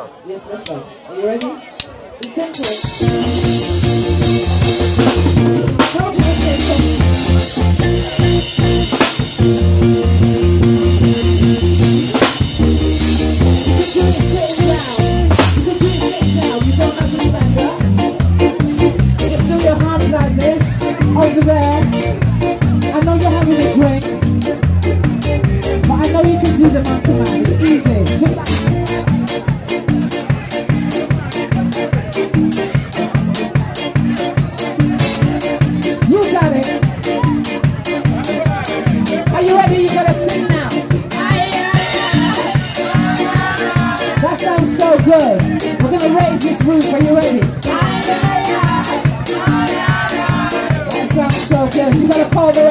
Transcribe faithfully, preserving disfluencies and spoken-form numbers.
Yes, let's go. Are you ready? It's simple. Told you it's simple. You can do it sitting down. You can do it sitting down. You don't have to stand up. Just do your hands like this. Over there. I know you're having a drink. But I know you can do the man command. It's easy. Just like you got it. Are you ready? You gotta sing now. That sounds so good. We're gonna raise this roof. Are you ready? That sounds so good. You gotta call the